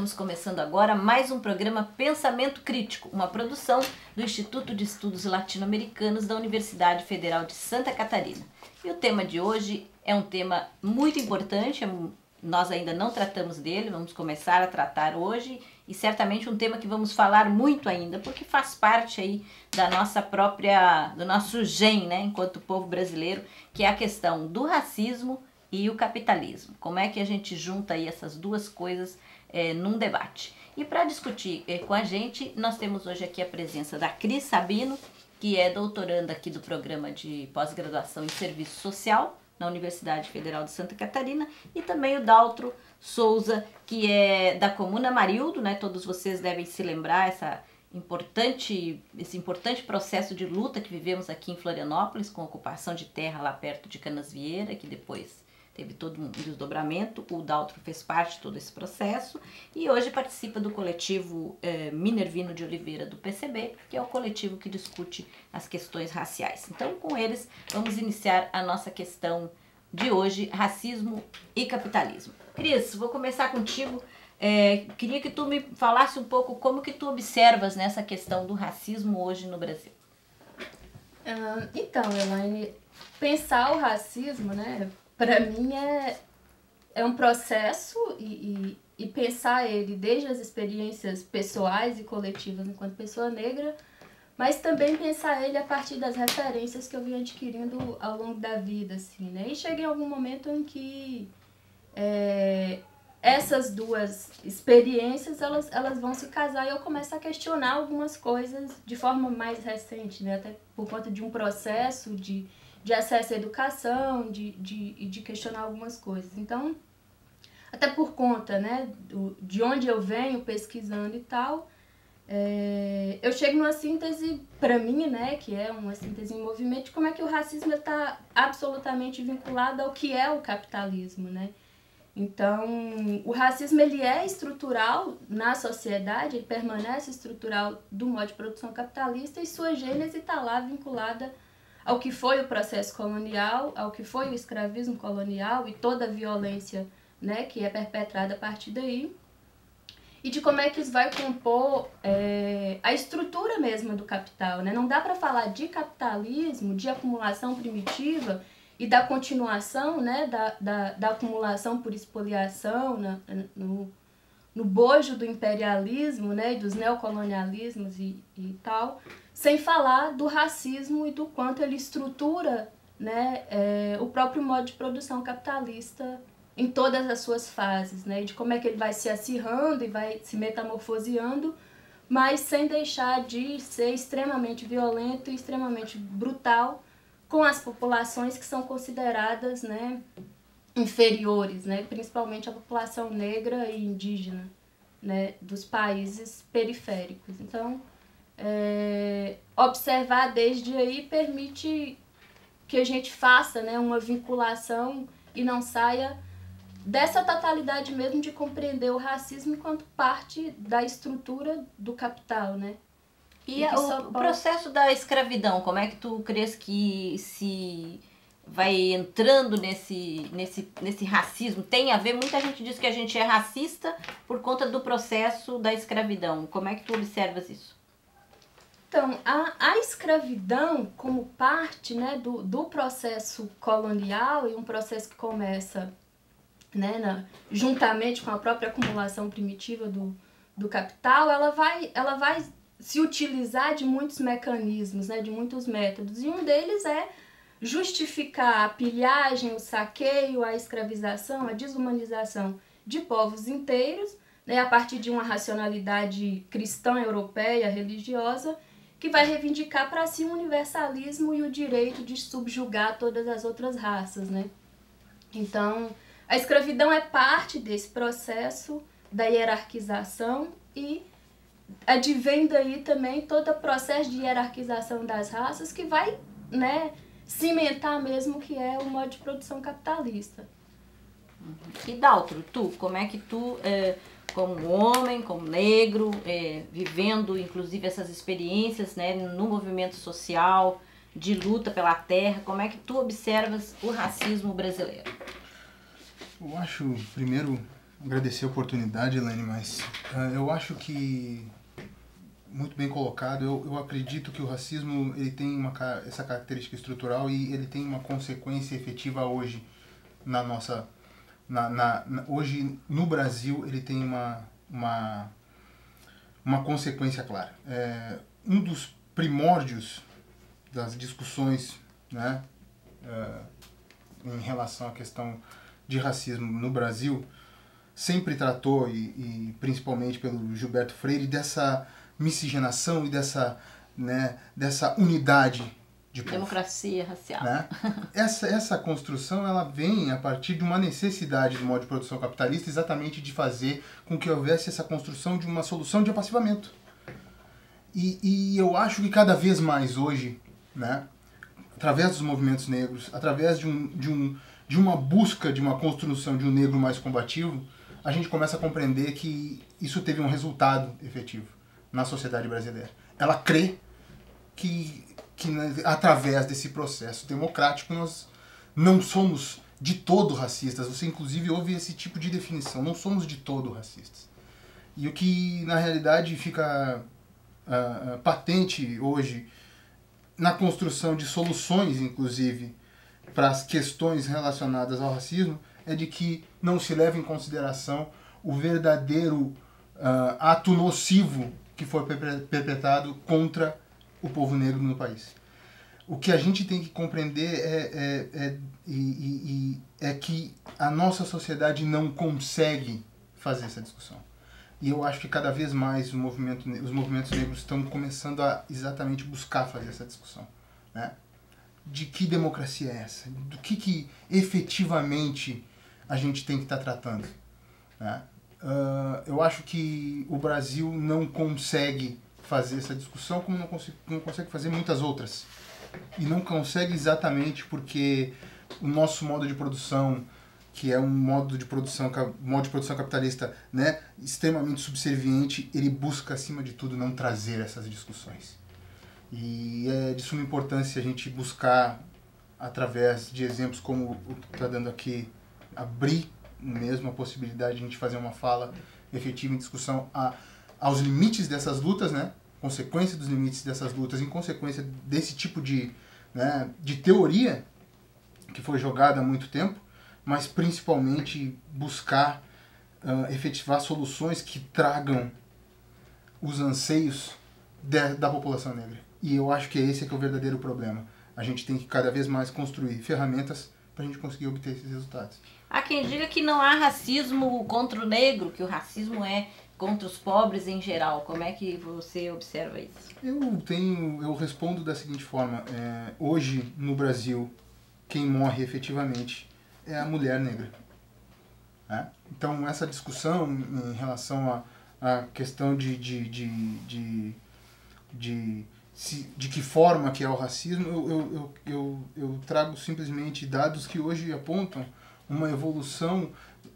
Estamos começando agora mais um programa Pensamento Crítico, uma produção do Instituto de Estudos Latino-Americanos da Universidade Federal de Santa Catarina. E o tema de hoje é um tema muito importante, nós ainda não tratamos dele, vamos começar a tratar hoje e certamente um tema que vamos falar muito ainda, porque faz parte aí da nossa própria, do nosso gen, né, enquanto povo brasileiro, que é a questão do racismo e o capitalismo. Como é que a gente junta aí essas duas coisas num debate? E para discutir com a gente, nós temos hoje aqui a presença da Cris Sabino, que é doutoranda aqui do programa de pós-graduação em Serviço Social na Universidade Federal de Santa Catarina, e também o Daltro Souza, que é da Comuna Marildo, né? Todos vocês devem se lembrar esse importante processo de luta que vivemos aqui em Florianópolis, com a ocupação de terra lá perto de Canasvieira, que depois teve todo um desdobramento. O Daltro fez parte de todo esse processo e hoje participa do coletivo Minervino de Oliveira do PCB, que é o coletivo que discute as questões raciais. Então, com eles, vamos iniciar a nossa questão de hoje, racismo e capitalismo. Cris, vou começar contigo. Queria que tu me falasse um pouco como que tu observas nessa questão do racismo hoje no Brasil. Então, Elaine, pensar o racismo, né, para mim é um processo e pensar ele desde as experiências pessoais e coletivas enquanto pessoa negra, mas também pensar ele a partir das referências que eu vim adquirindo ao longo da vida, assim, né? E cheguei em algum momento em que essas duas experiências, elas vão se casar e eu começo a questionar algumas coisas de forma mais recente, né? Até por conta de um processo de acesso à educação, de questionar algumas coisas. Então, até por conta, né, de onde eu venho pesquisando e tal, eu chego numa síntese, para mim, né, que é uma síntese em movimento, de como é que o racismo está absolutamente vinculado ao que é o capitalismo, né? Então, o racismo ele é estrutural na sociedade, ele permanece estrutural do modo de produção capitalista e sua gênese está lá vinculada ao que foi o processo colonial, ao que foi o escravismo colonial e toda a violência, né, que é perpetrada a partir daí, e de como é que isso vai compor a estrutura mesma do capital, né? Não dá para falar de capitalismo, de acumulação primitiva e da continuação, né, da acumulação por expoliação no bojo do imperialismo, né, e dos neocolonialismos e tal, sem falar do racismo e do quanto ele estrutura, né, o próprio modo de produção capitalista em todas as suas fases, né, e de como é que ele vai se acirrando e vai se metamorfoseando, mas sem deixar de ser extremamente violento e extremamente brutal com as populações que são consideradas, né, inferiores, né, principalmente a população negra e indígena, né, dos países periféricos. Então, observar desde aí permite que a gente faça, né, uma vinculação e não saia dessa totalidade mesmo de compreender o racismo enquanto parte da estrutura do capital, né? E o processo da escravidão, como é que tu crês que se vai entrando nesse racismo? Tem a ver, muita gente diz que a gente é racista por conta do processo da escravidão. Como é que tu observas isso? Então, a escravidão como parte, né, do processo colonial, e um processo que começa, né, juntamente com a própria acumulação primitiva do capital, ela vai se utilizar de muitos mecanismos, né, de muitos métodos, e um deles é justificar a pilhagem, o saqueio, a escravização, a desumanização de povos inteiros, né, a partir de uma racionalidade cristã, europeia, religiosa, que vai reivindicar para si o universalismo e o direito de subjugar todas as outras raças, né? Então, a escravidão é parte desse processo da hierarquização e advém daí também todo o processo de hierarquização das raças que vai, né, cimentar mesmo o que é o modo de produção capitalista. E Daltro, como é que tu, como homem, como negro, vivendo inclusive essas experiências, né, no movimento social, de luta pela terra, como é que tu observas o racismo brasileiro? Eu acho, primeiro, agradecer a oportunidade, Elaine, mas eu acho que, muito bem colocado, eu acredito que o racismo ele tem essa característica estrutural e ele tem uma consequência efetiva hoje na nossa... hoje, no Brasil, ele tem uma consequência clara. Um dos primórdios das discussões, né, em relação à questão de racismo no Brasil sempre tratou, e principalmente pelo Gilberto Freire, dessa miscigenação e dessa unidade de povo. Democracia racial. Né? Essa construção ela vem a partir de uma necessidade do modo de produção capitalista, exatamente de fazer com que houvesse essa construção de uma solução de apassivamento. E eu acho que cada vez mais hoje, né, através dos movimentos negros, através de uma busca de uma construção de um negro mais combativo, a gente começa a compreender que isso teve um resultado efetivo na sociedade brasileira. Ela crê que através desse processo democrático nós não somos de todo racistas. Você inclusive ouve esse tipo de definição, não somos de todo racistas. E o que na realidade fica patente hoje na construção de soluções, inclusive, para as questões relacionadas ao racismo, é de que não se leva em consideração o verdadeiro ato nocivo que foi perpetrado contra o povo negro no país. O que a gente tem que compreender é que a nossa sociedade não consegue fazer essa discussão. E eu acho que cada vez mais os movimentos negros estão começando a exatamente buscar fazer essa discussão, né? De que democracia é essa? Do que efetivamente a gente tem que estar tratando, né? Eu acho que o Brasil não consegue fazer essa discussão como não consegue fazer muitas outras. E não consegue exatamente porque o nosso modo de produção, que é um modo de produção capitalista, né, extremamente subserviente, ele busca, acima de tudo, não trazer essas discussões. E é de suma importância a gente buscar, através de exemplos como o que está dando aqui, abrir mesmo a possibilidade de a gente fazer uma fala efetiva em discussão aos limites dessas lutas, né, consequência dos limites dessas lutas, em consequência desse tipo de teoria que foi jogada há muito tempo, mas principalmente buscar efetivar soluções que tragam os anseios da população negra. E eu acho que esse é o verdadeiro problema. A gente tem que cada vez mais construir ferramentas para a gente conseguir obter esses resultados. Há quem diga que não há racismo contra o negro, que o racismo é contra os pobres em geral. Como é que você observa isso? Eu respondo da seguinte forma. Hoje, no Brasil, quem morre efetivamente é a mulher negra. Né? Então, essa discussão em relação à questão de que forma que é o racismo, eu trago simplesmente dados que hoje apontam uma evolução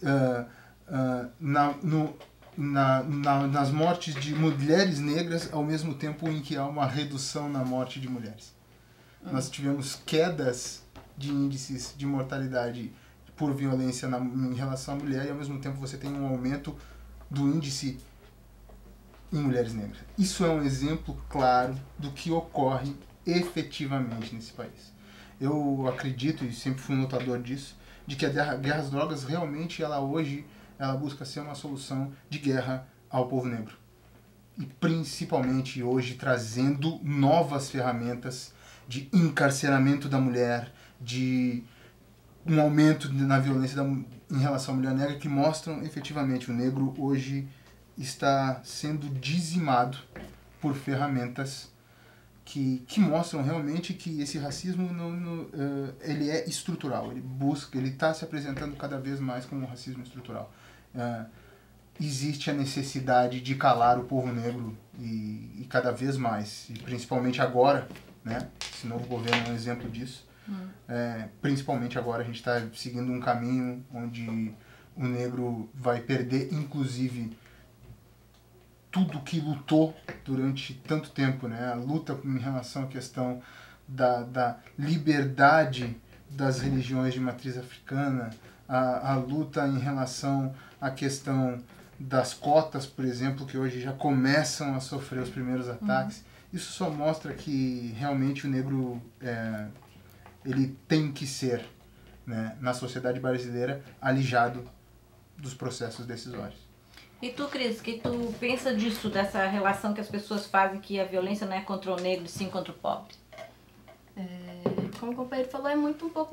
nas mortes de mulheres negras, ao mesmo tempo em que há uma redução na morte de mulheres. Nós tivemos quedas de índices de mortalidade por violência em relação à mulher e, ao mesmo tempo, você tem um aumento do índice em mulheres negras. Isso é um exemplo claro do que ocorre efetivamente nesse país. Eu acredito, e sempre fui um lutador disso, de que a guerra às drogas realmente, hoje, ela busca ser uma solução de guerra ao povo negro. E principalmente hoje trazendo novas ferramentas de encarceramento da mulher, de um aumento na violência em relação à mulher negra, que mostram efetivamente o negro hoje está sendo dizimado por ferramentas que mostram realmente que esse racismo ele é estrutural, ele está se apresentando cada vez mais como um racismo estrutural. Existe a necessidade de calar o povo negro e cada vez mais, e principalmente agora, né? Esse novo governo é um exemplo disso. Principalmente agora a gente está seguindo um caminho onde o negro vai perder, inclusive, tudo que lutou durante tanto tempo, né? A luta em relação à questão da liberdade das religiões de matriz africana, a luta em relação à questão das cotas, por exemplo, que hoje já começam a sofrer os primeiros ataques. Isso só mostra que realmente o negro ele tem que ser, né, na sociedade brasileira, alijado dos processos decisórios. E tu, Cris, o que tu pensa disso, dessa relação que as pessoas fazem, que a violência não é contra o negro, sim contra o pobre? Como o companheiro falou, é muito um pouco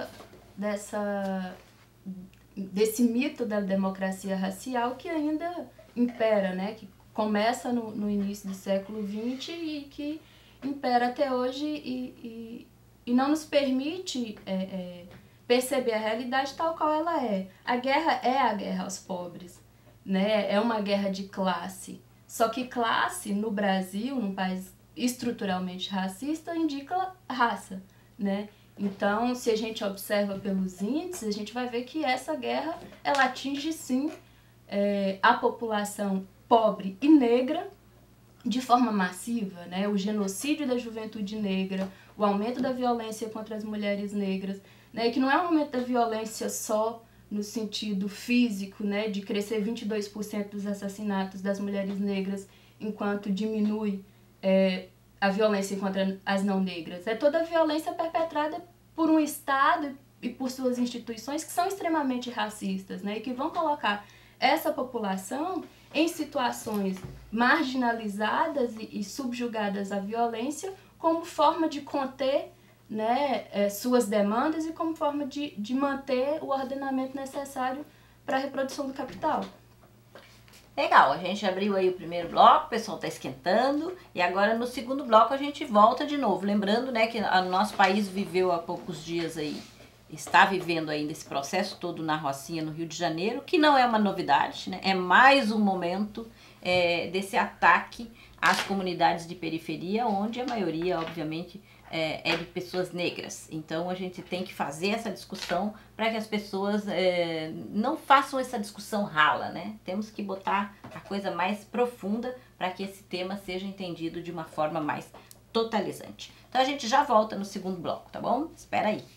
desse mito da democracia racial que ainda impera, né? Que começa no início do século XX e que impera até hoje e não nos permite perceber a realidade tal qual ela é. A guerra é a guerra aos pobres, né? É uma guerra de classe. Só que classe, no Brasil, num país estruturalmente racista, indica raça, né? Então, se a gente observa pelos índices, a gente vai ver que essa guerra, ela atinge, sim, a população pobre e negra de forma massiva, né? O genocídio da juventude negra, o aumento da violência contra as mulheres negras, né? Que não é um aumento da violência só no sentido físico, né? De crescer 22% dos assassinatos das mulheres negras, enquanto diminui a violência contra as não negras. É toda a violência perpetrada por um Estado e por suas instituições que são extremamente racistas, né? E que vão colocar essa população em situações marginalizadas e subjugadas à violência como forma de conter, né, suas demandas e como forma de manter o ordenamento necessário para a reprodução do capital. Legal, a gente abriu aí o primeiro bloco, o pessoal está esquentando, e agora no segundo bloco a gente volta de novo. Lembrando, né, que o nosso país viveu há poucos dias aí, está vivendo ainda esse processo todo na Rocinha, no Rio de Janeiro, que não é uma novidade, né? É mais um momento desse ataque às comunidades de periferia, onde a maioria, obviamente, é de pessoas negras. Então a gente tem que fazer essa discussão para que as pessoas não façam essa discussão rala, né? Temos que botar a coisa mais profunda para que esse tema seja entendido de uma forma mais totalizante. Então a gente já volta no segundo bloco, tá bom? Espera aí.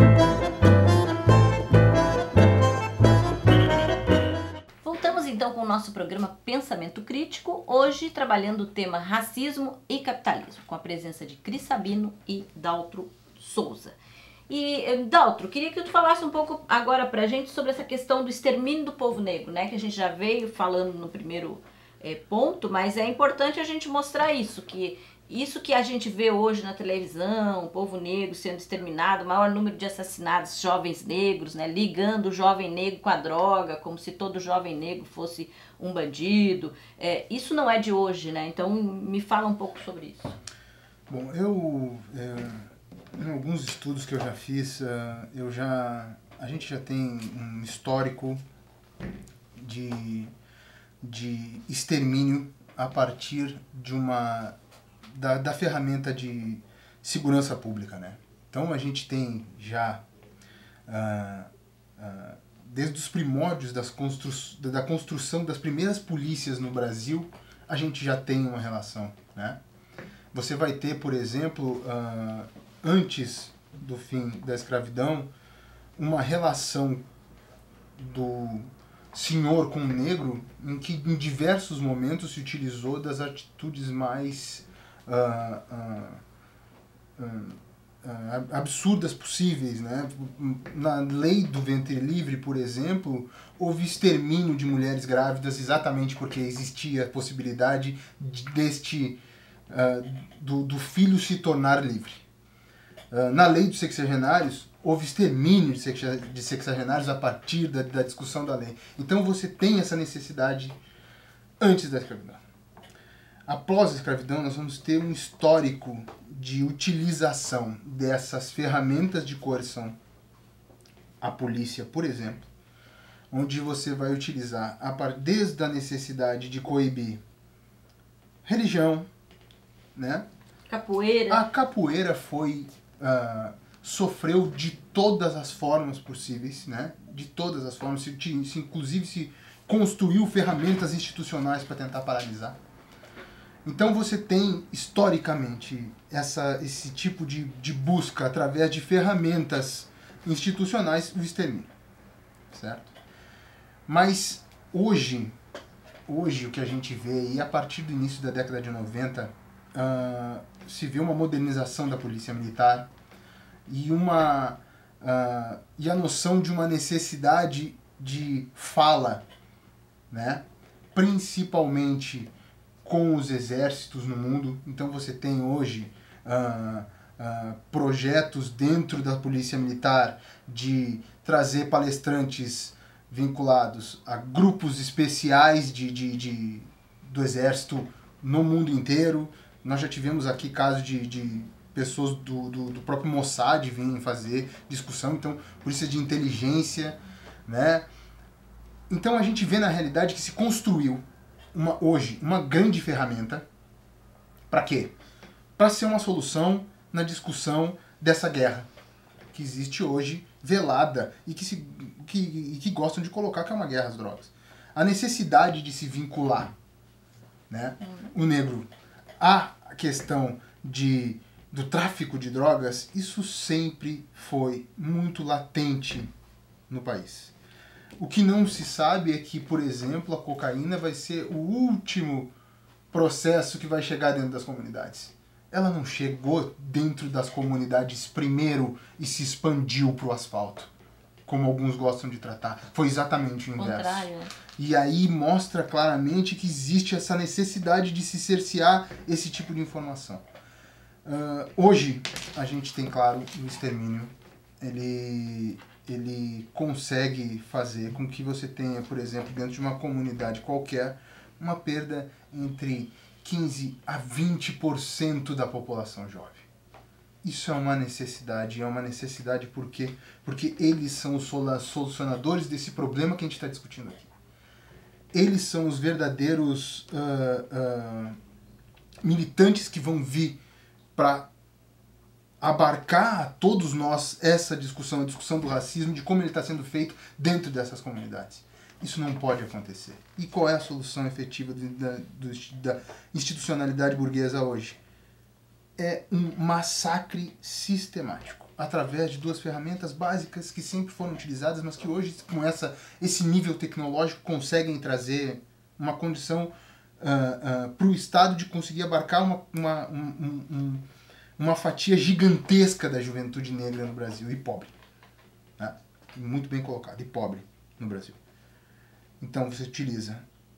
Voltamos então com o nosso programa Pensamento Crítico, hoje trabalhando o tema racismo e capitalismo, com a presença de Cris Sabino e Daltro Souza. E, Daltro, queria que tu falasse um pouco agora pra gente sobre essa questão do extermínio do povo negro, né? Que a gente já veio falando no primeiro ponto, mas é importante a gente mostrar isso que a gente vê hoje na televisão, o povo negro sendo exterminado, o maior número de assassinatos jovens negros, né, ligando o jovem negro com a droga, como se todo jovem negro fosse um bandido. Isso não é de hoje, né? Então me fala um pouco sobre isso. Bom, em alguns estudos que eu já fiz, a gente já tem um histórico de extermínio a partir da ferramenta de segurança pública, né? Então a gente tem já, desde os primórdios da construção das primeiras polícias no Brasil, a gente já tem uma relação, né? Você vai ter, por exemplo, antes do fim da escravidão, uma relação do senhor com o negro em que em diversos momentos se utilizou das atitudes mais absurdas possíveis, né? Na lei do ventre livre, por exemplo, houve extermínio de mulheres grávidas exatamente porque existia a possibilidade do filho se tornar livre. Na lei dos sexagenários, houve extermínio de sexagenários a partir da discussão da lei. Então você tem essa necessidade antes da escravidão. Após a escravidão, nós vamos ter um histórico de utilização dessas ferramentas de coerção. A polícia, por exemplo, onde você vai utilizar, desde a necessidade de coibir religião, né? Capoeira. A capoeira sofreu de todas as formas possíveis, né? De todas as formas, inclusive se construiu ferramentas institucionais para tentar paralisar. Então você tem, historicamente, esse tipo de busca através de ferramentas institucionais, o extermínio. certo? Mas hoje o que a gente vê, e a partir do início da década de 90, se vê uma modernização da polícia militar e a noção de uma necessidade de fala, né? Principalmente com os exércitos no mundo. Então você tem hoje projetos dentro da polícia militar de trazer palestrantes vinculados a grupos especiais do exército no mundo inteiro. Nós já tivemos aqui casos de pessoas do próprio Mossad virem fazer discussão, então polícia de inteligência, né? Então a gente vê na realidade que se construiu hoje uma grande ferramenta. Para quê? Para ser uma solução na discussão dessa guerra que existe hoje, velada, e que gostam de colocar que é uma guerra às drogas. A necessidade de se vincular, né, o negro à questão do tráfico de drogas, isso sempre foi muito latente no país. O que não se sabe é que, por exemplo, a cocaína vai ser o último processo que vai chegar dentro das comunidades. Ela não chegou dentro das comunidades primeiro e se expandiu para o asfalto, como alguns gostam de tratar. Foi exatamente o inverso. Contrário. E aí mostra claramente que existe essa necessidade de se cercear esse tipo de informação. Hoje, a gente tem, claro, o extermínio. Ele consegue fazer com que você tenha, por exemplo, dentro de uma comunidade qualquer, uma perda entre 15% a 20% da população jovem. Isso é uma necessidade por quê? Porque eles são os solucionadores desse problema que a gente está discutindo aqui. Eles são os verdadeiros militantes que vão vir para abarcar a todos nós essa discussão, a discussão do racismo, de como ele está sendo feito dentro dessas comunidades. Isso não pode acontecer. E qual é a solução efetiva da institucionalidade burguesa hoje? É um massacre sistemático, através de duas ferramentas básicas que sempre foram utilizadas, mas que hoje, com esse nível tecnológico, conseguem trazer uma condição para o Estado de conseguir abarcar uma fatia gigantesca da juventude negra no Brasil, e pobre. Né? Muito bem colocado, e pobre no Brasil. Então você utiliza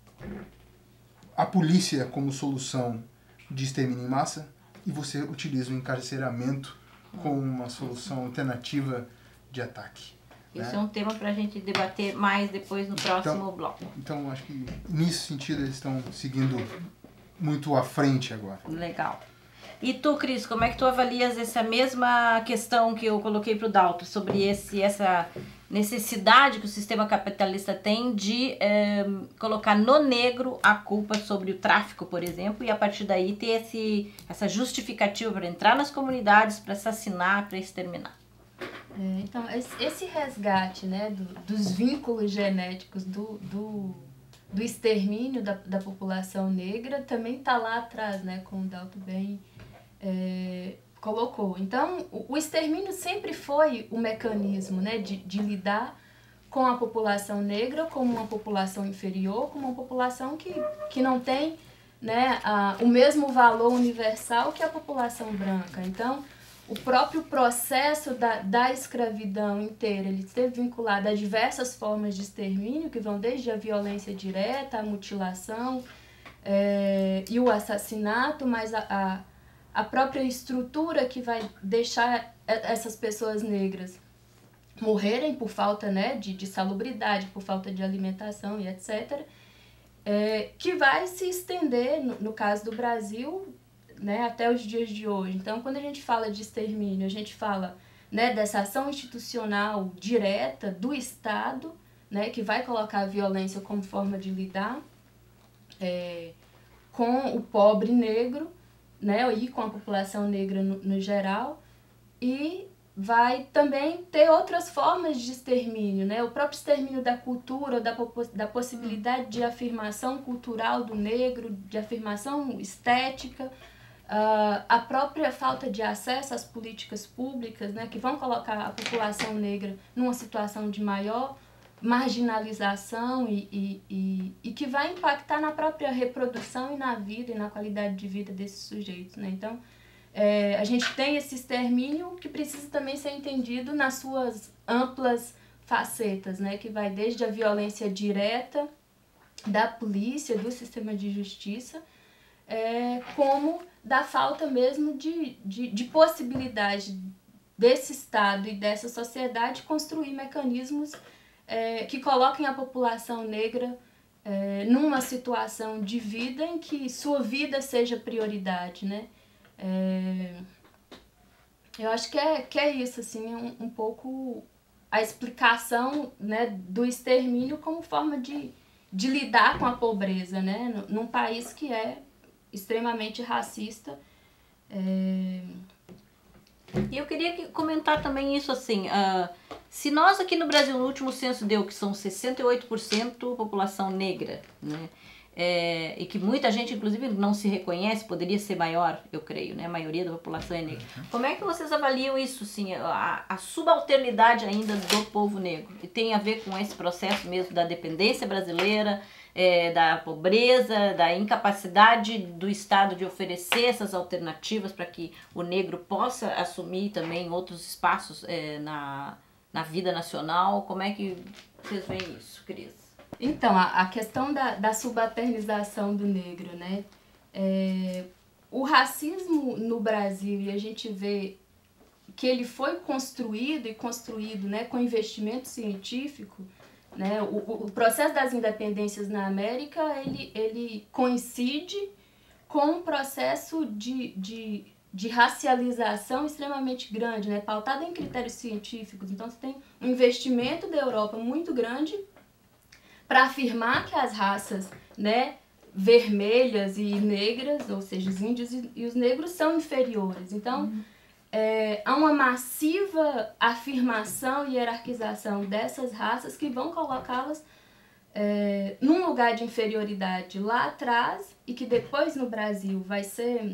a polícia como solução de extermínio em massa e você utiliza o encarceramento como uma solução alternativa de ataque. Isso é um tema para a gente debater mais depois no próximo bloco. Então, acho que nesse sentido eles estão seguindo muito à frente agora. Legal. E tu, Cris, como é que tu avalias essa mesma questão que eu coloquei para o Dalton, sobre essa necessidade que o sistema capitalista tem de colocar no negro a culpa sobre o tráfico, por exemplo, e a partir daí ter essa justificativa para entrar nas comunidades, para assassinar, para exterminar? Então, esse resgate, né, dos vínculos genéticos do extermínio da população negra também está lá atrás, né, como o Dalton bem colocou. Então, o extermínio sempre foi o mecanismo, né, de lidar com a população negra como uma população inferior, como uma população que não tem, né, o mesmo valor universal que a população branca. Então, o próprio processo da escravidão inteira, ele esteve vinculado a diversas formas de extermínio, que vão desde a violência direta, a mutilação e o assassinato, mas a própria estrutura que vai deixar essas pessoas negras morrerem por falta, né, de salubridade, por falta de alimentação e etc., que vai se estender, no caso do Brasil, né, até os dias de hoje. Então, quando a gente fala de extermínio, a gente fala, né, dessa ação institucional direta do Estado, né, que vai colocar a violência como forma de lidar com o pobre negro, né, e com a população negra no geral, e vai também ter outras formas de extermínio, né, o próprio extermínio da cultura, da possibilidade de afirmação cultural do negro, de afirmação estética, a própria falta de acesso às políticas públicas, né, que vão colocar a população negra numa situação de maior marginalização e que vai impactar na própria reprodução e na vida e na qualidade de vida desses sujeitos, né? Então, a gente tem esse extermínio que precisa também ser entendido nas suas amplas facetas, né? Que vai desde a violência direta da polícia, do sistema de justiça, como da falta mesmo de possibilidade desse Estado e dessa sociedade construir mecanismos que coloquem a população negra numa situação de vida em que sua vida seja prioridade, né? Eu acho que é isso, assim, um pouco a explicação, né, do extermínio como forma de lidar com a pobreza, né? Num país que é extremamente racista. E eu queria comentar também isso assim, se nós aqui no Brasil, no último censo deu que são 68% população negra, né? E que muita gente, inclusive, não se reconhece, poderia ser maior, eu creio, né? A maioria da população é negra. Como é que vocês avaliam isso, assim, a subalternidade ainda do povo negro? E tem a ver com esse processo mesmo da dependência brasileira, da pobreza, da incapacidade do Estado de oferecer essas alternativas para que o negro possa assumir também outros espaços na vida nacional. Como é que vocês veem isso, Cris? Então, a questão da subalternização do negro, né? O racismo no Brasil, e a gente vê que ele foi construído, né, com investimento científico, né? O processo das independências na América, ele coincide com um processo de racialização extremamente grande, né? Pautado em critérios científicos. Então, você tem um investimento da Europa muito grande para afirmar que as raças, né, vermelhas e negras, ou seja, os índios e os negros, são inferiores. Então, há uma massiva afirmação e hierarquização dessas raças que vão colocá-las num lugar de inferioridade lá atrás e que depois no Brasil vai ser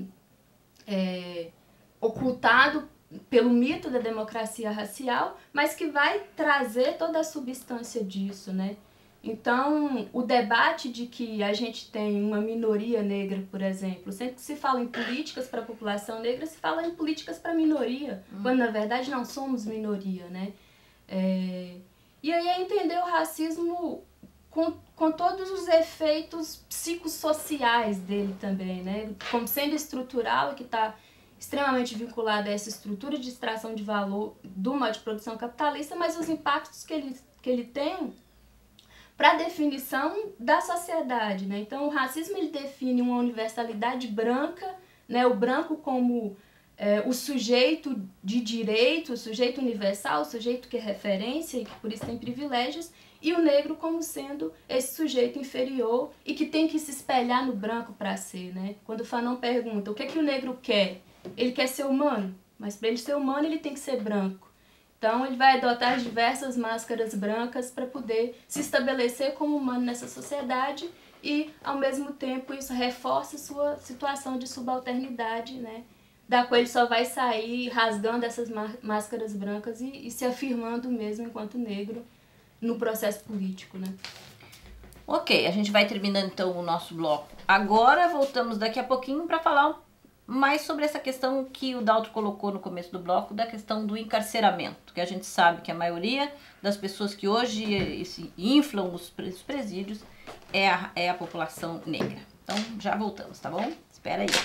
ocultado pelo mito da democracia racial, mas que vai trazer toda a substância disso, né? Então, o debate de que a gente tem uma minoria negra, por exemplo, sempre que se fala em políticas para a população negra, se fala em políticas para a minoria, quando na verdade não somos minoria, né? E aí é entender o racismo com todos os efeitos psicossociais dele também, né? Como sendo estrutural e que está extremamente vinculado a essa estrutura de extração de valor do modo de produção capitalista, mas os impactos que ele tem para a definição da sociedade, né? Então, o racismo ele define uma universalidade branca, né? O branco como o sujeito de direito, o sujeito universal, o sujeito que é referência e que por isso tem privilégios, e o negro como sendo esse sujeito inferior e que tem que se espelhar no branco para ser, né? Quando o Fanon pergunta o que é que o negro quer, ele quer ser humano, mas para ele ser humano ele tem que ser branco. Então, ele vai adotar diversas máscaras brancas para poder se estabelecer como humano nessa sociedade e, ao mesmo tempo, isso reforça sua situação de subalternidade, né? Da qual ele só vai sair rasgando essas máscaras brancas e se afirmando mesmo enquanto negro no processo político, né? Ok, a gente vai terminando então o nosso bloco. Agora voltamos daqui a pouquinho para falar mais sobre essa questão que o Daltro colocou no começo do bloco, da questão do encarceramento, que a gente sabe que a maioria das pessoas que hoje se inflam os presídios é a população negra. Então, já voltamos, tá bom? Espera aí.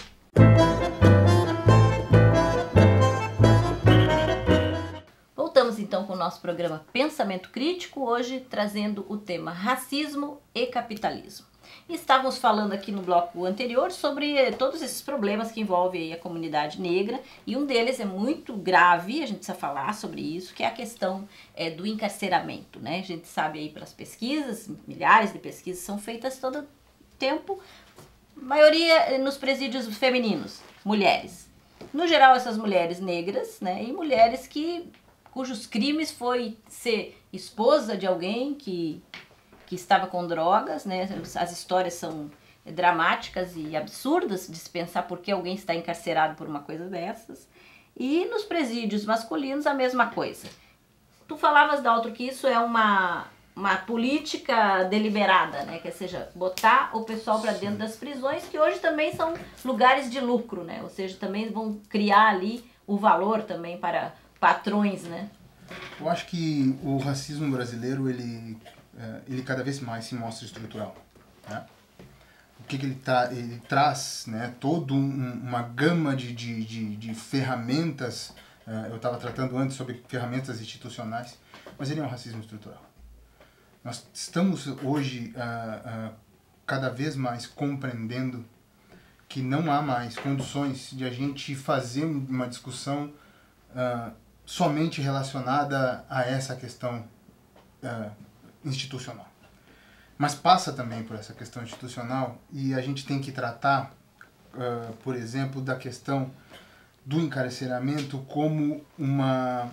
Voltamos então com o nosso programa Pensamento Crítico, hoje trazendo o tema racismo e capitalismo. Estávamos falando aqui no bloco anterior sobre todos esses problemas que envolvem aí a comunidade negra, e um deles é muito grave, a gente precisa falar sobre isso, que é a questão do encarceramento, né? A gente sabe aí pelas pesquisas, milhares de pesquisas são feitas todo tempo, maioria nos presídios femininos, mulheres. No geral, essas mulheres negras, né? E mulheres cujos crimes foi ser esposa de alguém que estava com drogas, né? As histórias são dramáticas e absurdas de se pensar por que alguém está encarcerado por uma coisa dessas. E nos presídios masculinos a mesma coisa. Tu falavas, Daltro, que isso é uma uma política deliberada, né? Que seja, botar o pessoal para dentro das prisões, que hoje também são lugares de lucro, né? Ou seja, também vão criar ali o valor também para patrões, né? Eu acho que o racismo brasileiro, ele cada vez mais se mostra estrutural, né? O que ele traz, né? Toda uma gama de ferramentas. Eu estava tratando antes sobre ferramentas institucionais, mas ele é um racismo estrutural. Nós estamos hoje cada vez mais compreendendo que não há mais condições de a gente fazer uma discussão somente relacionada a essa questão institucional. Mas passa também por essa questão institucional, e a gente tem que tratar, por exemplo, da questão do encarceramento como uma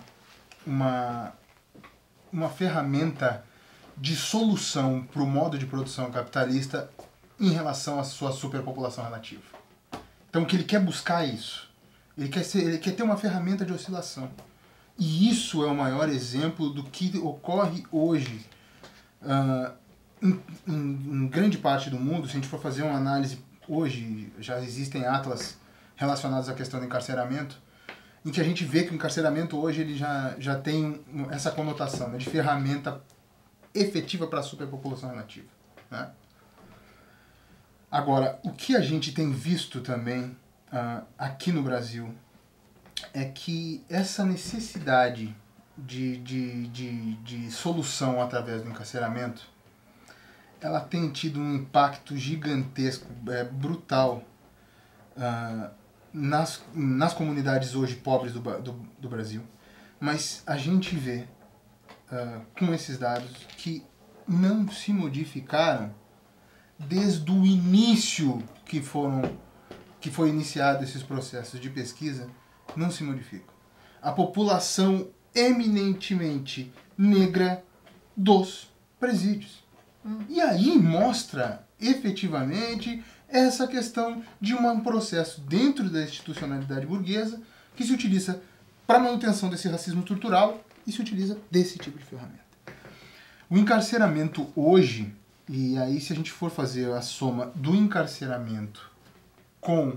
ferramenta de solução para o modo de produção capitalista em relação à sua superpopulação relativa. Então, o que ele quer buscar é isso. Ele quer ter uma ferramenta de oscilação. E isso é o maior exemplo do que ocorre hoje em grande parte do mundo. Se a gente for fazer uma análise hoje, já existem atlas relacionados à questão do encarceramento, em que a gente vê que o encarceramento hoje ele já tem essa conotação, né, de ferramenta efetiva para a superpopulação relativa, né? Agora, o que a gente tem visto também aqui no Brasil é que essa necessidade de solução através do encarceramento, ela tem tido um impacto gigantesco, brutal, nas comunidades hoje pobres do Brasil. Mas a gente vê, com esses dados, que não se modificaram desde o início que foi iniciado esses processos de pesquisa, não se modificam. A população eminentemente negra dos presídios. E aí mostra efetivamente essa questão de um processo dentro da institucionalidade burguesa que se utiliza para a manutenção desse racismo estrutural e se utiliza desse tipo de ferramenta. O encarceramento hoje, e aí se a gente for fazer a soma do encarceramento com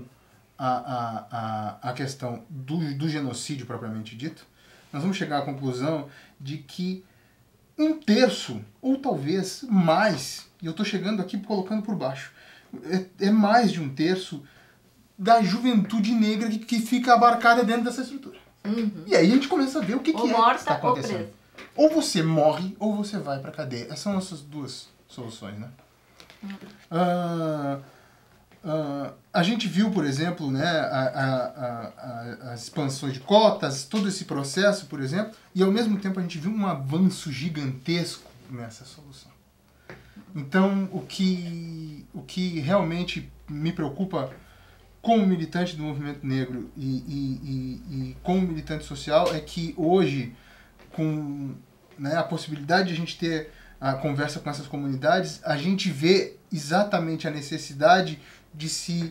a questão do genocídio propriamente dito, nós vamos chegar à conclusão de que 1/3, ou talvez mais, e eu estou chegando aqui colocando por baixo, é mais de 1/3 da juventude negra que fica abarcada dentro dessa estrutura. E aí a gente começa a ver o que está acontecendo. Ou você morre, ou você vai para a cadeia. Essas são essas duas soluções, né? A gente viu, por exemplo, né, as expansões de cotas, todo esse processo, por exemplo, e ao mesmo tempo a gente viu um avanço gigantesco nessa solução. Então, o que realmente me preocupa como militante do movimento negro e como militante social é que hoje, com, né, a possibilidade de a gente ter a conversa com essas comunidades, a gente vê exatamente a necessidade de se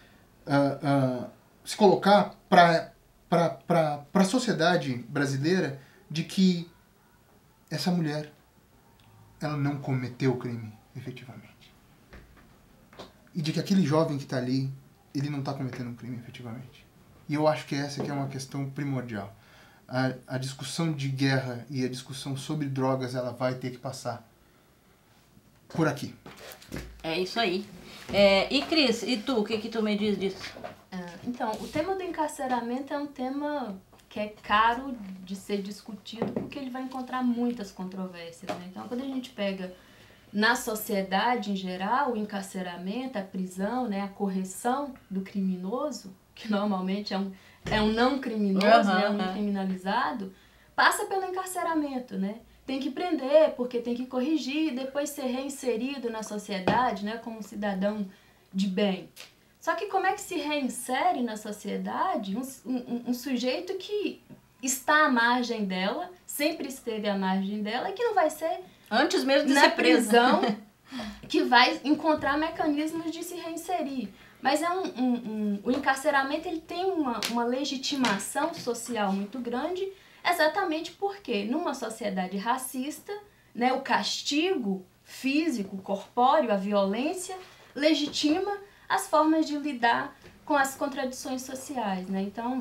colocar para a sociedade brasileira de que essa mulher ela não cometeu o crime efetivamente. E de que aquele jovem que está ali, ele não está cometendo um crime efetivamente. E eu acho que essa que é uma questão primordial. A discussão de guerra e a discussão sobre drogas, ela vai ter que passar por aqui. É isso aí. E Cris, e tu, o que tu me diz disso? Então, o tema do encarceramento é um tema que é caro de ser discutido porque ele vai encontrar muitas controvérsias, né? Então, quando a gente pega na sociedade em geral, o encarceramento, a prisão, né, a correção do criminoso, que normalmente é um não criminoso, né, um não criminalizado, passa pelo encarceramento, né? Tem que prender, porque tem que corrigir, depois ser reinserido na sociedade, né, como um cidadão de bem. Só que como é que se reinsere na sociedade um sujeito que está à margem dela, sempre esteve à margem dela, e que não vai ser antes mesmo de ser preso, prisão, que vai encontrar mecanismos de se reinserir. Mas o encarceramento ele tem uma legitimação social muito grande, exatamente porque numa sociedade racista né, o castigo físico, corpóreo, a violência, legitima as formas de lidar com as contradições sociais, né? Então,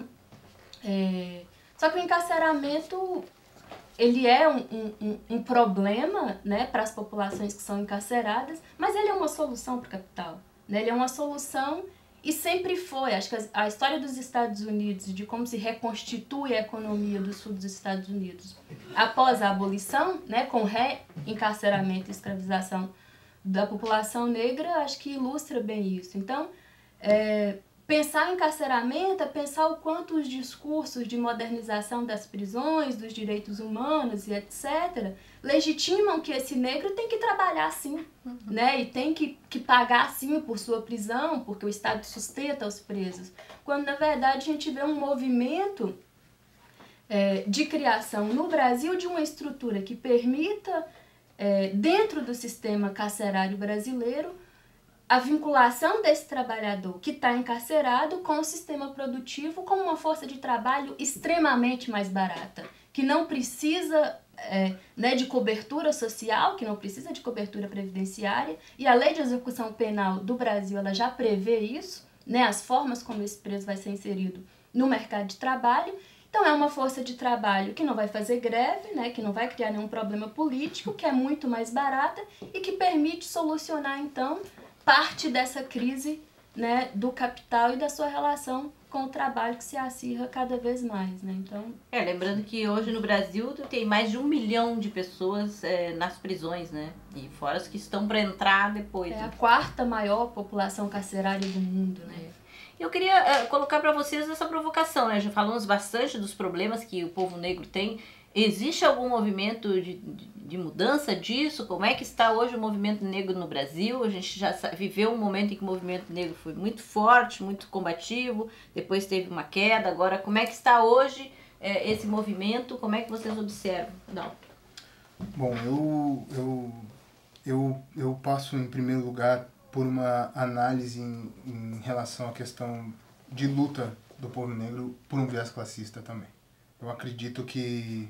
só que o encarceramento, ele é um problema, né, para as populações que são encarceradas, mas ele é uma solução para o capital, né? Ele é uma solução e sempre foi. Acho que a história dos Estados Unidos, de como se reconstitui a economia do sul dos Estados Unidos após a abolição, né, com reencarceramento e escravização da população negra, acho que ilustra bem isso. Então, pensar em encarceramento é pensar o quanto os discursos de modernização das prisões, dos direitos humanos e etc., legitimam que esse negro tem que trabalhar sim, né? E tem que pagar sim por sua prisão, porque o Estado sustenta os presos. Quando, na verdade, a gente vê um movimento de criação no Brasil de uma estrutura que permita, dentro do sistema carcerário brasileiro, a vinculação desse trabalhador que está encarcerado com o sistema produtivo como uma força de trabalho extremamente mais barata, que não precisa né, de cobertura social, que não precisa de cobertura previdenciária, e a lei de execução penal do Brasil ela já prevê isso, né, as formas como esse preso vai ser inserido no mercado de trabalho. Então é uma força de trabalho que não vai fazer greve, né, que não vai criar nenhum problema político, que é muito mais barata e que permite solucionar, então, parte dessa crise, né, do capital e da sua relação com o trabalho que se acirra cada vez mais, né? Então, lembrando que hoje no Brasil tem mais de 1 milhão de pessoas nas prisões, né? E fora as que estão para entrar depois. É a quarta maior população carcerária do mundo, né? Eu queria colocar para vocês essa provocação, né? Já falamos bastante dos problemas que o povo negro tem. Existe algum movimento de mudança disso? Como é que está hoje o movimento negro no Brasil? A gente já viveu um momento em que o movimento negro foi muito forte, muito combativo, depois teve uma queda. Agora, como é que está hoje esse movimento? Como é que vocês observam? Não. Bom, eu passo em primeiro lugar por uma análise em relação à questão de luta do povo negro por um viés classista também. Eu acredito que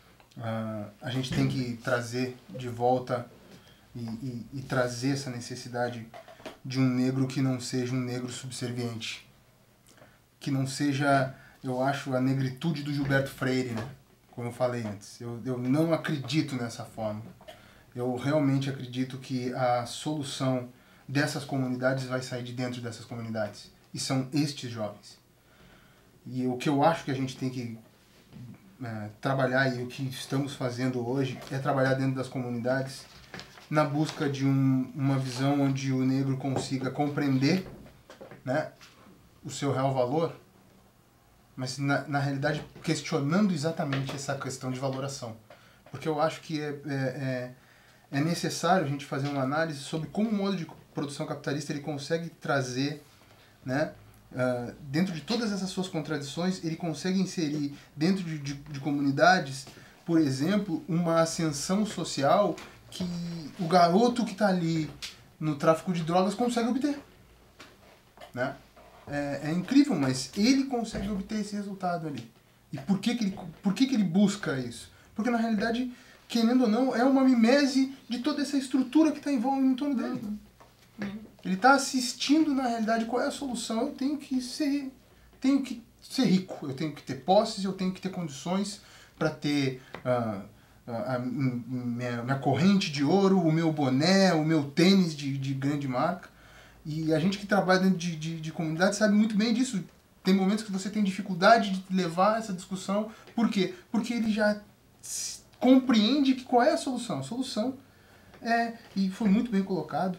a gente tem que trazer de volta e trazer essa necessidade de um negro que não seja um negro subserviente. Que não seja, eu acho, a negritude do Gilberto Freire, né? Como eu falei antes. Eu não acredito nessa forma. Eu realmente acredito que a solução dessas comunidades vai sair de dentro dessas comunidades. E são estes jovens. E o que eu acho que a gente tem que trabalhar, e o que estamos fazendo hoje, é trabalhar dentro das comunidades na busca de uma visão onde o negro consiga compreender, né, o seu real valor, mas na realidade questionando exatamente essa questão de valoração. Porque eu acho que é necessário a gente fazer uma análise sobre como o modo de produção capitalista ele consegue trazer, né, dentro de todas essas suas contradições, ele consegue inserir dentro de comunidades, por exemplo, uma ascensão social que o garoto que está ali no tráfico de drogas consegue obter. Né? É incrível, mas ele consegue obter esse resultado ali. E por que ele busca isso? Porque na realidade, querendo ou não, é uma mimese de toda essa estrutura que está em torno dele. Ele está assistindo, na realidade, qual é a solução. Eu tenho que ser rico, eu tenho que ter posses, eu tenho que ter condições para ter a minha corrente de ouro, o meu boné, o meu tênis de grande marca. E a gente que trabalha dentro de comunidade sabe muito bem disso. Tem momentos que você tem dificuldade de levar essa discussão. Por quê? Porque ele já compreende que qual é a solução. A solução e foi muito bem colocado,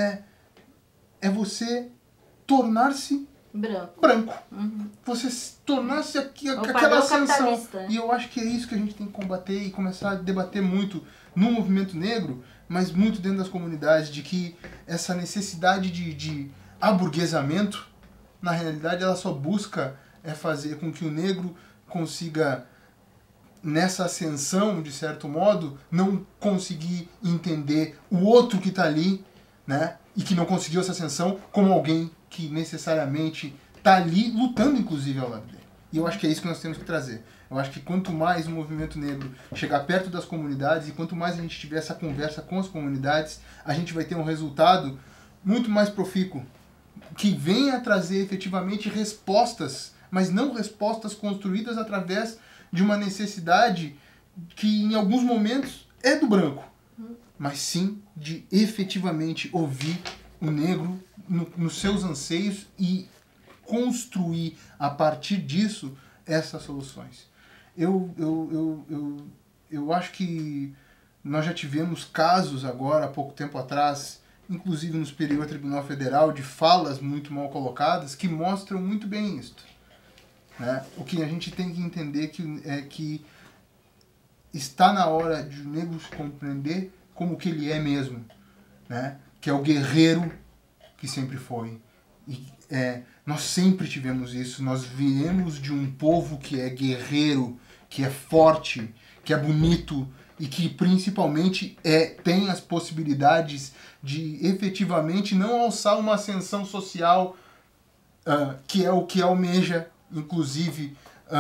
é você tornar-se branco. Uhum. Você tornar-se aquela ascensão. E eu acho que é isso que a gente tem que combater e começar a debater muito no movimento negro, mas muito dentro das comunidades, de que essa necessidade de aburguesamento, na realidade, ela só busca fazer com que o negro consiga, nessa ascensão, de certo modo, não conseguir entender o outro que está ali, né? E que não conseguiu essa ascensão como alguém que necessariamente está ali lutando, inclusive, ao lado dele. E eu acho que é isso que nós temos que trazer. Eu acho que quanto mais o movimento negro chegar perto das comunidades e quanto mais a gente tiver essa conversa com as comunidades, a gente vai ter um resultado muito mais profícuo, que venha trazer efetivamente respostas, mas não respostas construídas através de uma necessidade que em alguns momentos é do branco, mas sim de efetivamente ouvir o negro nos seus anseios e construir a partir disso essas soluções. Eu acho que nós já tivemos casos agora, há pouco tempo atrás, inclusive no Superior Tribunal Federal, de falas muito mal colocadas que mostram muito bem isso. Né? O que a gente tem que entender é que está na hora de o negro se compreender como que ele é mesmo, né? Que é o guerreiro que sempre foi. E, nós sempre tivemos isso, nós viemos de um povo que é guerreiro, que é forte, que é bonito e que principalmente tem as possibilidades de efetivamente não alçar uma ascensão social que é o que almeja, inclusive,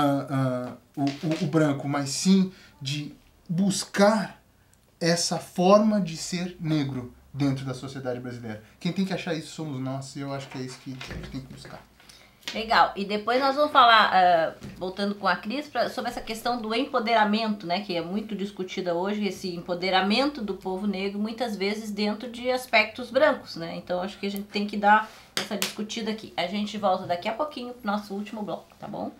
o branco, mas sim de buscar essa forma de ser negro dentro da sociedade brasileira. Quem tem que achar isso somos nós, e eu acho que é isso que a gente tem que buscar. Legal. E depois nós vamos falar, voltando com a Cris, sobre essa questão do empoderamento, né, que é muito discutida hoje, esse empoderamento do povo negro, muitas vezes dentro de aspectos brancos, né? Então acho que a gente tem que dar essa discutida aqui. A gente volta daqui a pouquinho pro nosso último bloco, tá bom?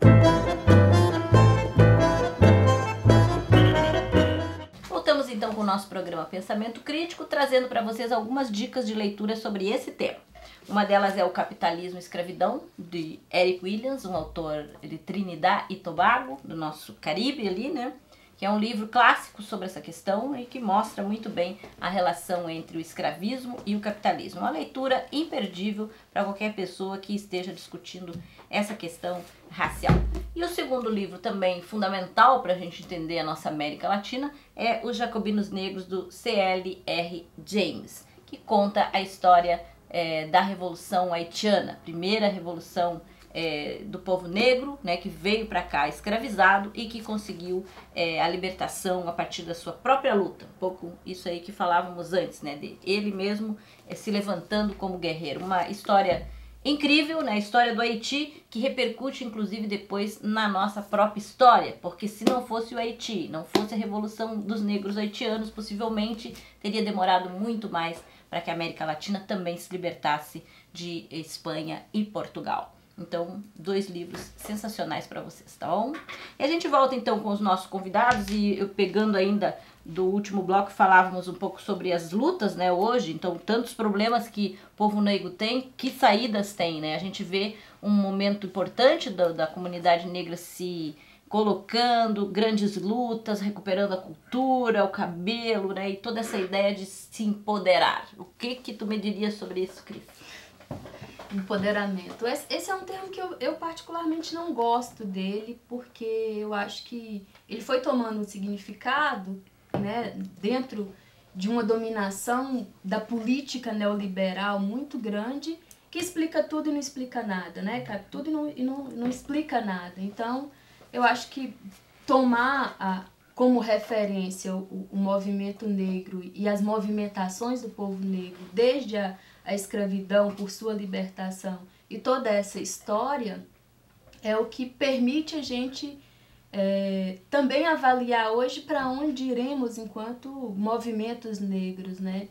Voltamos então com o nosso programa Pensamento Crítico, trazendo para vocês algumas dicas de leitura sobre esse tema. Uma delas é O Capitalismo e Escravidão, de Eric Williams, um autor de Trinidad e Tobago, do nosso Caribe ali, né? Que é um livro clássico sobre essa questão e que mostra muito bem a relação entre o escravismo e o capitalismo. Uma leitura imperdível para qualquer pessoa que esteja discutindo essa questão racial. E o segundo livro, também fundamental para a gente entender a nossa América Latina, é Os Jacobinos Negros, do C.L.R. James, que conta a história da Revolução Haitiana, primeira revolução do povo negro, né, que veio para cá escravizado e que conseguiu a libertação a partir da sua própria luta. Um pouco isso aí que falávamos antes, né, de ele mesmo se levantando como guerreiro. Uma história incrível, né, a história do Haiti, que repercute inclusive depois na nossa própria história, porque se não fosse o Haiti, não fosse a Revolução dos Negros Haitianos, possivelmente teria demorado muito mais para que a América Latina também se libertasse de Espanha e Portugal. Então, 2 livros sensacionais para vocês, tá bom? E a gente volta então com os nossos convidados, e eu pegando ainda do último bloco, falávamos um pouco sobre as lutas, né, hoje. Então, tantos problemas que o povo negro tem, que saídas tem, né? A gente vê um momento importante da comunidade negra se colocando, grandes lutas, recuperando a cultura, o cabelo, né, e toda essa ideia de se empoderar. O que tu me dirias sobre isso, Cris? Empoderamento. Esse é um termo que eu particularmente não gosto dele, porque eu acho que ele foi tomando um significado, né, dentro de uma dominação da política neoliberal muito grande, que explica tudo e não explica nada, né? Cabe tudo e não explica nada. Então, eu acho que tomar como referência o movimento negro e as movimentações do povo negro, desde a escravidão por sua libertação e toda essa história, é o que permite a gente também avaliar hoje para onde iremos enquanto movimentos negros, né?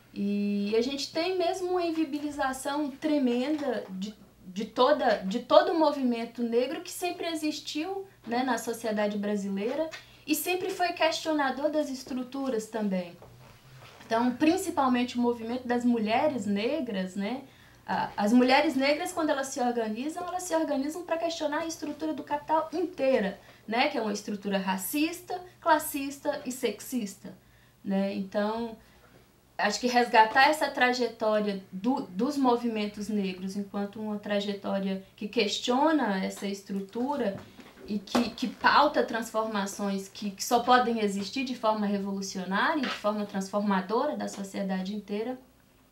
E a gente tem mesmo uma invisibilização tremenda de todo o movimento negro que sempre existiu, né, na sociedade brasileira e sempre foi questionador das estruturas também. Então, principalmente o movimento das mulheres negras, né? As mulheres negras, quando elas se organizam para questionar a estrutura do capital inteira, né? Que é uma estrutura racista, classista e sexista, né? Então, acho que resgatar essa trajetória dos movimentos negros enquanto uma trajetória que questiona essa estrutura e que pauta transformações que só podem existir de forma revolucionária, de forma transformadora da sociedade inteira,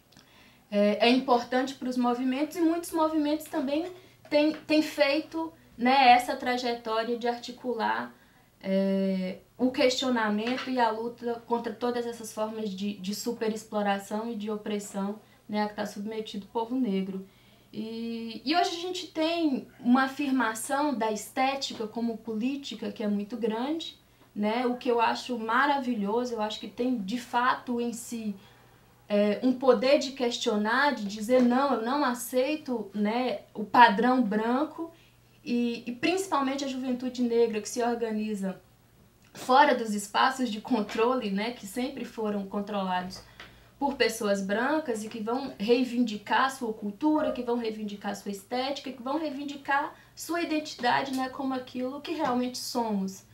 é importante para os movimentos, e muitos movimentos também têm feito né, essa trajetória de articular o questionamento e a luta contra todas essas formas de superexploração e de opressão, né, a que está submetido o povo negro. E hoje a gente tem uma afirmação da estética como política que é muito grande, né, o que eu acho maravilhoso. Eu acho que tem de fato em si um poder de questionar, de dizer não, eu não aceito, né, o padrão branco, e principalmente a juventude negra que se organiza fora dos espaços de controle, né, que sempre foram controlados por pessoas brancas e que vão reivindicar sua cultura, que vão reivindicar sua estética, que vão reivindicar sua identidade, né, como aquilo que realmente somos.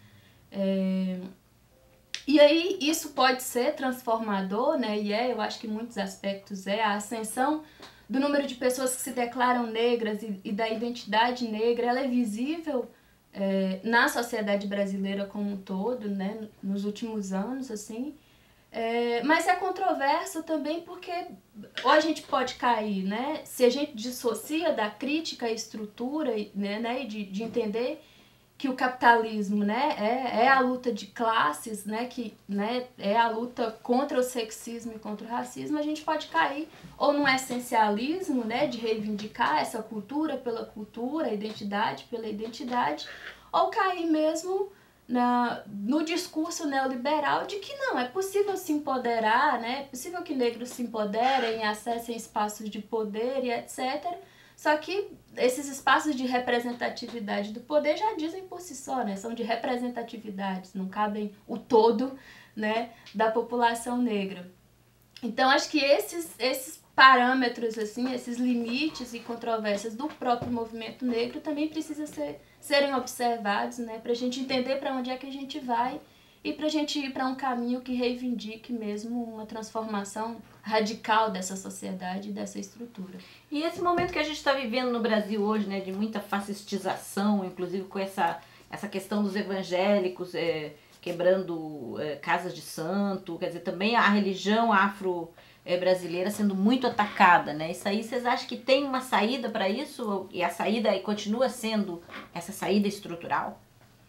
E aí isso pode ser transformador, né, e eu acho que em muitos aspectos a ascensão do número de pessoas que se declaram negras e da identidade negra, ela é visível na sociedade brasileira como um todo, né, nos últimos anos, assim. Mas é controverso também porque ou a gente pode cair, né, se a gente dissocia da crítica à estrutura, né, e de entender que o capitalismo, né, é a luta de classes, né, que, né, é a luta contra o sexismo e contra o racismo, a gente pode cair ou num essencialismo, né, de reivindicar essa cultura pela cultura, a identidade pela identidade, ou cair mesmo no discurso neoliberal de que não, é possível se empoderar, né, é possível que negros se empoderem, acessem espaços de poder e etc., só que esses espaços de representatividade do poder já dizem por si só, né? São de representatividades, não cabem o todo, né, da população negra. Então, acho que esses parâmetros, assim, esses limites e controvérsias do próprio movimento negro também precisam serem observados, né, para a gente entender para onde é que a gente vai e para a gente ir para um caminho que reivindique mesmo uma transformação radical dessa sociedade e dessa estrutura. E esse momento que a gente está vivendo no Brasil hoje, né, de muita fascistização, inclusive com essa questão dos evangélicos quebrando casas de santo, quer dizer, também a religião afro-brasileira sendo muito atacada, né? Isso aí, vocês acham que tem uma saída para isso? E a saída continua sendo essa saída estrutural?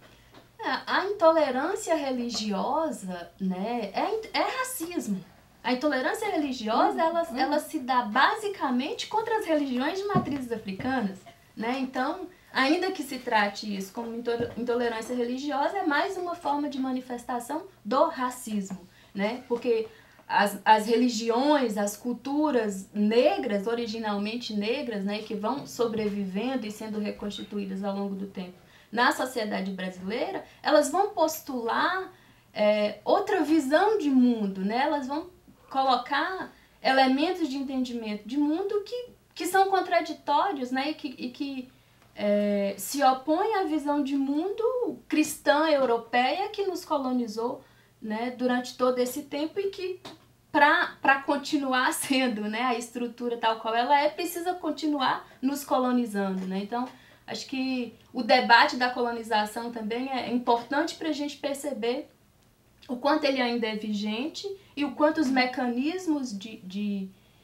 A intolerância religiosa, né, é racismo. A intolerância religiosa, ela se dá basicamente contra as religiões de matrizes africanas, né? Então, ainda que se trate isso como intolerância religiosa, é mais uma forma de manifestação do racismo, né? Porque as religiões, as culturas negras, originalmente negras, né, que vão sobrevivendo e sendo reconstituídas ao longo do tempo na sociedade brasileira, elas vão postular outra visão de mundo, né? Elas vão colocar elementos de entendimento de mundo que são contraditórios, né? E que se opõem à visão de mundo cristã europeia que nos colonizou, né, durante todo esse tempo e que para continuar sendo, né, a estrutura tal qual ela precisa continuar nos colonizando, né? Então, acho que o debate da colonização também é importante para a gente perceber o quanto ele ainda é vigente e o quanto os mecanismos de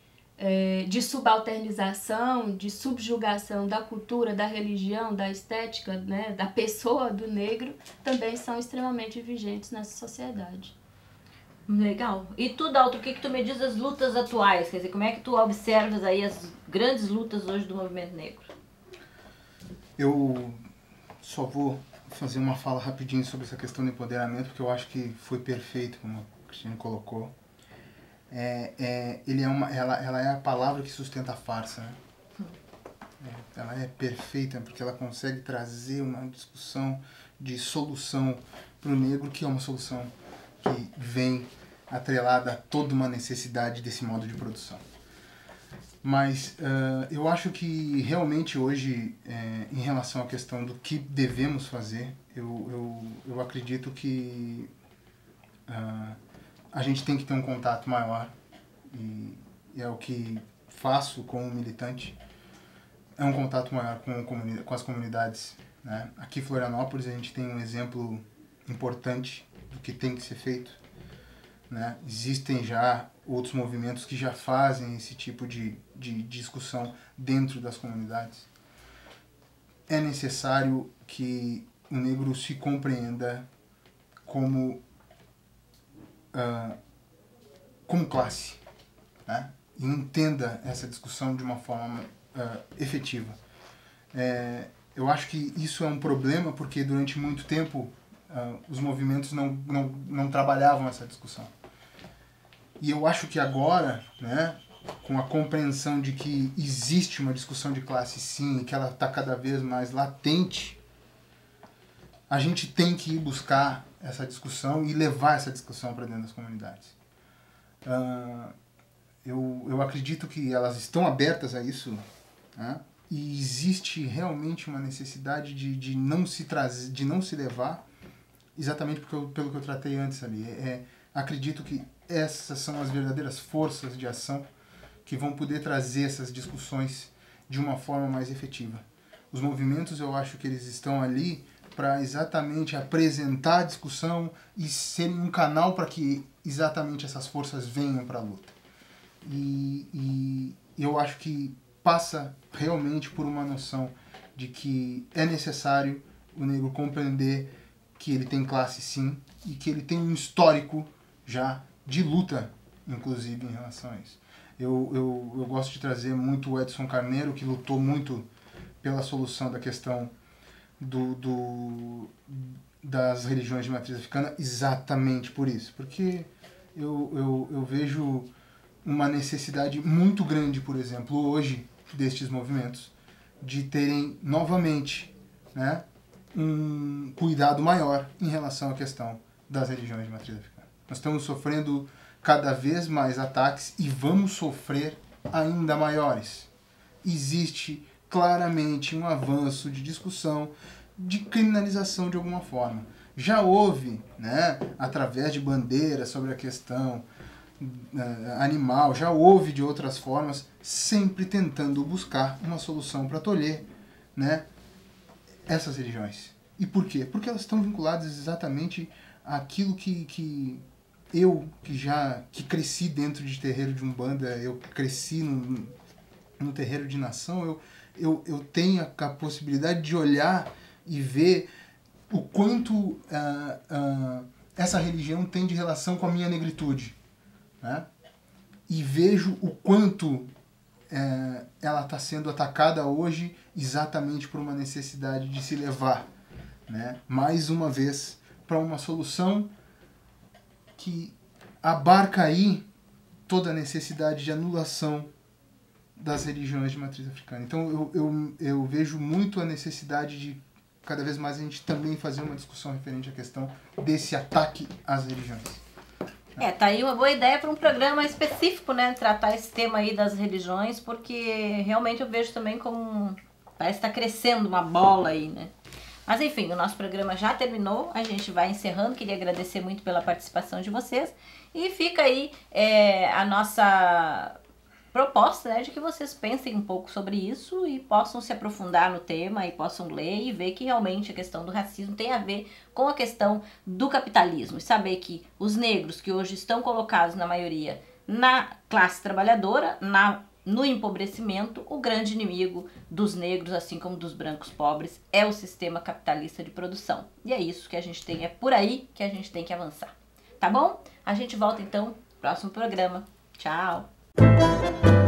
subalternização, de subjugação da cultura, da religião, da estética, né, da pessoa do negro também são extremamente vigentes nessa sociedade. Legal. E tu, Dalton, o que tu me diz das lutas atuais? Quer dizer, como é que tu observas aí as grandes lutas hoje do movimento negro? Eu só vou fazer uma fala rapidinho sobre essa questão do empoderamento, porque eu acho que foi perfeito, como a Cristiane colocou. Ela é a palavra que sustenta a farsa, né? Ela é perfeita, porque ela consegue trazer uma discussão de solução para o negro, que é uma solução que vem atrelada a toda uma necessidade desse modo de produção. Mas eu acho que realmente hoje, em relação à questão do que devemos fazer, eu acredito que a gente tem que ter um contato maior, e é o que faço como militante, é um contato maior com as comunidades, né? Aqui em Florianópolis a gente tem um exemplo importante do que tem que ser feito, né? Existem já outros movimentos que já fazem esse tipo de discussão dentro das comunidades. é necessário que o negro se compreenda como classe, né? E entenda essa discussão de uma forma efetiva. Eu acho que isso é um problema porque durante muito tempo os movimentos não trabalhavam essa discussão. E eu acho que agora, né, com a compreensão de que existe uma discussão de classe sim, e que ela está cada vez mais latente, a gente tem que ir buscar essa discussão e levar essa discussão para dentro das comunidades. Eu acredito que elas estão abertas a isso, né? E existe realmente uma necessidade de não se levar, exatamente pelo que eu tratei antes ali. Acredito que essas são as verdadeiras forças de ação que vão poder trazer essas discussões de uma forma mais efetiva. Os movimentos, eu acho que eles estão ali para exatamente apresentar a discussão e serem um canal para que exatamente essas forças venham para a luta. E eu acho que passa realmente por uma noção de que é necessário o negro compreender que ele tem classe sim e que ele tem um histórico já de luta, inclusive, em relação a isso. Eu gosto de trazer muito o Edson Carneiro, que lutou muito pela solução da questão das religiões de matriz africana exatamente por isso. Porque eu vejo uma necessidade muito grande, por exemplo, hoje, destes movimentos, de terem novamente, né, um cuidado maior em relação à questão das religiões de matriz africana. Nós estamos sofrendo cada vez mais ataques e vamos sofrer ainda maiores. Existe claramente um avanço de discussão, de criminalização de alguma forma. Já houve, né, através de bandeiras sobre a questão animal, já houve de outras formas, sempre tentando buscar uma solução para tolher, né, essas religiões. E por quê? Porque elas estão vinculadas exatamente àquilo que eu, que cresci dentro de terreiro de Umbanda, eu cresci no terreiro de nação, eu tenho a possibilidade de olhar e ver o quanto essa religião tem de relação com a minha negritude, né? E vejo o quanto ela está sendo atacada hoje exatamente por uma necessidade de se levar, né, mais uma vez para uma solução que abarca aí toda a necessidade de anulação das religiões de matriz africana. Então eu vejo muito a necessidade de cada vez mais a gente também fazer uma discussão referente à questão desse ataque às religiões. Tá aí uma boa ideia para um programa específico, né? Tratar esse tema aí das religiões, porque realmente eu vejo também como parece que está crescendo uma bola aí, né? Mas enfim, o nosso programa já terminou, a gente vai encerrando. Queria agradecer muito pela participação de vocês e fica aí a nossa proposta, né, de que vocês pensem um pouco sobre isso e possam se aprofundar no tema e possam ler e ver que realmente a questão do racismo tem a ver com a questão do capitalismo. E saber que os negros que hoje estão colocados na maioria na classe trabalhadora, no empobrecimento, o grande inimigo dos negros, assim como dos brancos pobres, é o sistema capitalista de produção. E é isso que a gente tem, é por aí que a gente tem que avançar. Tá bom? A gente volta então no próximo programa. Tchau!